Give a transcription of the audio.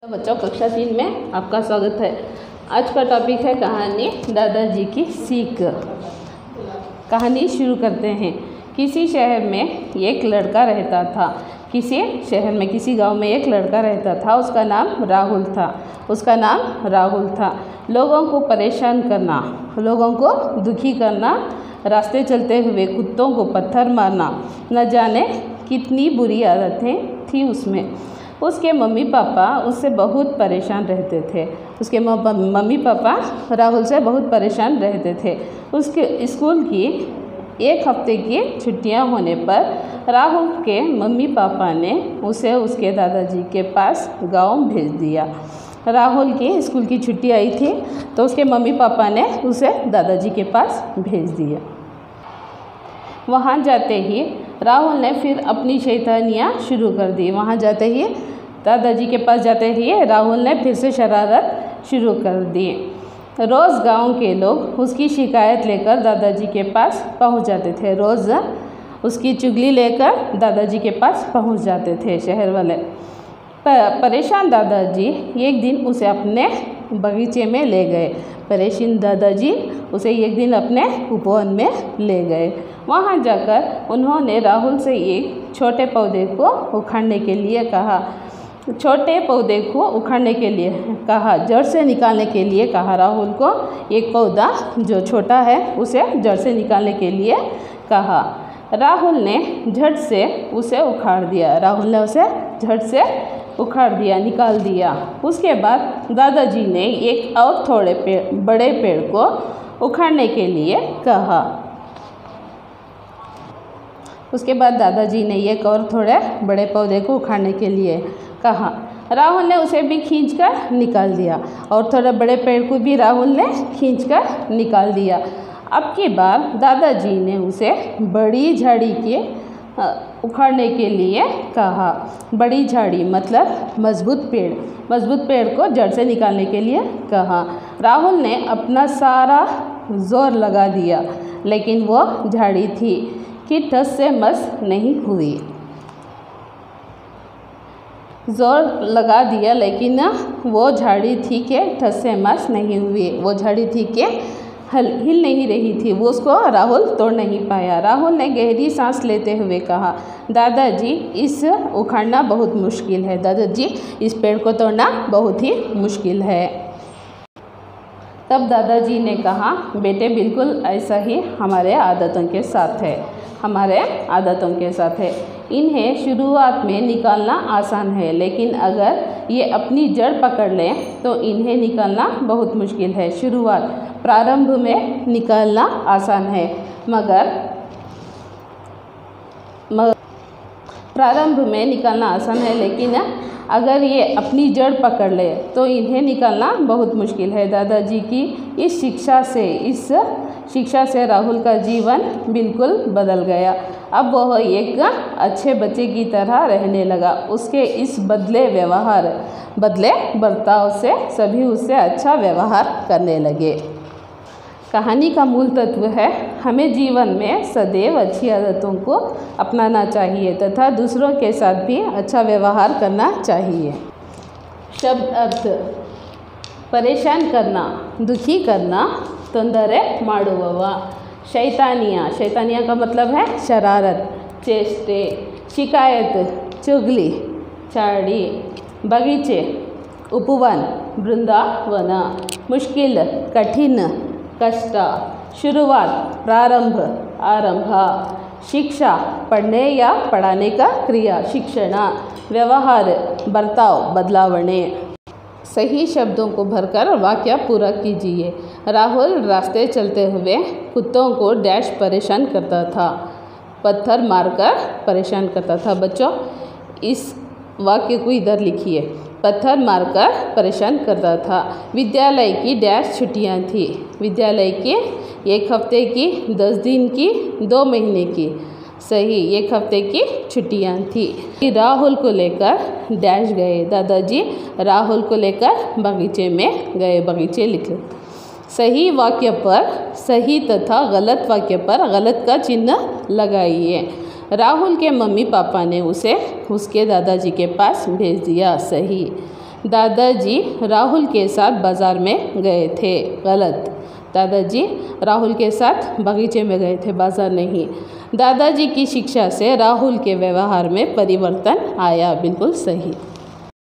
तो बच्चों कक्षा 3 में आपका स्वागत है। आज का टॉपिक है कहानी दादाजी की सीख। कहानी शुरू करते हैं। किसी शहर में एक लड़का रहता था। किसी गांव में एक लड़का रहता था। उसका नाम राहुल था। लोगों को परेशान करना, लोगों को दुखी करना, रास्ते चलते हुए कुत्तों को पत्थर मारना, न जाने कितनी बुरी आदतें थी उसमें। उसके मम्मी पापा उससे बहुत परेशान रहते थे। उसके मम्मी पापा राहुल से बहुत परेशान रहते थे। उसके स्कूल की एक हफ्ते की छुट्टियां होने पर राहुल के मम्मी पापा ने उसे उसके दादाजी के पास गांव भेज दिया। राहुल की स्कूल की छुट्टी आई थी तो उसके मम्मी पापा ने उसे दादाजी के पास भेज दिया। वहाँ जाते ही राहुल ने फिर अपनी शैतानियाँ शुरू कर दी। दादाजी के पास जाते ही राहुल ने फिर से शरारत शुरू कर दी। रोज़ गांव के लोग उसकी शिकायत लेकर दादाजी के पास पहुंच जाते थे। रोज़ उसकी चुगली लेकर दादाजी के पास पहुंच जाते थे शहर वाले। परेशान दादाजी एक दिन उसे अपने बगीचे में ले गए। अपने उपवन में ले गए। वहाँ जाकर उन्होंने राहुल से एक छोटे पौधे को उखाड़ने के लिए कहा, जड़ से निकालने के लिए कहा। राहुल को एक पौधा जो छोटा है उसे जड़ से निकालने के लिए कहा। राहुल ने झट से उसे उखाड़ दिया, निकाल दिया। उसके बाद दादाजी ने एक और थोड़े बड़े पेड़ को उखाड़ने के लिए कहा। उसके बाद दादाजी ने एक और थोड़े बड़े पौधे को उखाड़ने के लिए कहा। राहुल ने उसे भी खींचकर निकाल दिया और थोड़े बड़े पेड़ को भी राहुल ने खींचकर निकाल दिया। अब की बार दादाजी ने उसे बड़ी झाड़ी के उखाड़ने के लिए कहा। बड़ी झाड़ी मतलब मजबूत पेड़ को जड़ से निकालने के लिए कहा। राहुल ने अपना सारा जोर लगा दिया, लेकिन वो झाड़ी थी कि ठस से मस नहीं हुई। जोर लगा दिया लेकिन वो झाड़ी थी कि ठस से मस नहीं हुई। वो झाड़ी थी कि हिल नहीं रही थी। वो उसको राहुल तोड़ नहीं पाया। राहुल ने गहरी सांस लेते हुए कहा, दादाजी इस उखाड़ना बहुत मुश्किल है। दादाजी इस पेड़ को तोड़ना बहुत ही मुश्किल है। तब दादाजी ने कहा, बेटे बिल्कुल ऐसा ही हमारे आदतों के साथ है। इन्हें शुरुआत में निकालना आसान है, लेकिन अगर ये अपनी जड़ पकड़ लें तो इन्हें निकालना बहुत मुश्किल है। प्रारंभ में निकालना आसान है, मगर लेकिन अगर ये अपनी जड़ पकड़ ले तो इन्हें निकालना बहुत मुश्किल है। दादाजी की इस शिक्षा से राहुल का जीवन बिल्कुल बदल गया। अब वह एक अच्छे बच्चे की तरह रहने लगा। उसके इस बदले बर्ताव से सभी उससे अच्छा व्यवहार करने लगे। कहानी का मूल तत्व है, हमें जीवन में सदैव अच्छी आदतों को अपनाना चाहिए तथा दूसरों के साथ भी अच्छा व्यवहार करना चाहिए। शब्द अर्थ: परेशान करना, दुखी करना, ತೊಂದರೆ ಮಾಡುವವ। शैतानिया का मतलब है शरारत, चेष्टे, शिकायत, चुगली, चाड़ी, बगीचे, उपवन, वृंदावन, मुश्किल, कठिन, कष्ट, शुरुआत, प्रारंभ, आरंभ, शिक्षा, पढ़ने या पढ़ाने का क्रिया, शिक्षण, व्यवहार, बर्ताव, बदलावणे। सही शब्दों को भरकर वाक्य पूरा कीजिए। राहुल रास्ते चलते हुए कुत्तों को परेशान करता था, पत्थर मारकर परेशान करता था। बच्चों इस वाक्य को इधर लिखिए। पत्थर मारकर परेशान करता था। विद्यालय की छुट्टियां थी। विद्यालय की 1 हफ्ते की, 10 दिन की, 2 महीने की। सही, 1 हफ्ते की छुट्टियां थी। राहुल को लेकर गए। दादाजी राहुल को लेकर बगीचे में गए। बगीचे लिखे। सही वाक्य पर सही तथा गलत वाक्य पर गलत का चिन्ह लगाइए। राहुल के मम्मी पापा ने उसे उसके दादाजी के पास भेज दिया। सही। दादाजी राहुल के साथ बाज़ार में गए थे। गलत। दादाजी राहुल के साथ बगीचे में गए थे, बाज़ार नहीं। दादाजी की शिक्षा से राहुल के व्यवहार में परिवर्तन आया। बिल्कुल सही।